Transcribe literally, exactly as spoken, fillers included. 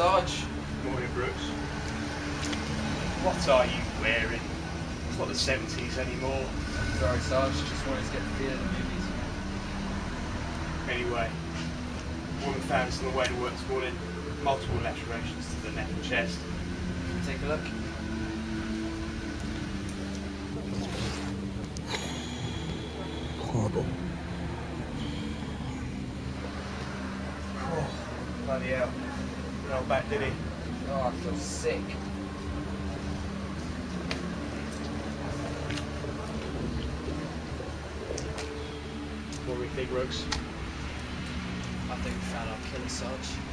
Sarge. Morning, Brooks. What are you wearing? It's not the seventies anymore. Sorry, Sarge. Just wanted to get the feel of the movies. Anyway, woman found us on the way to work this morning. Multiple lacerations to the neck and chest. Take a look. Horrible. Oh, bloody hell. Went back, did he? Oh, I feel sick. What do we think, Brooks? I think we found our killer, Sarge.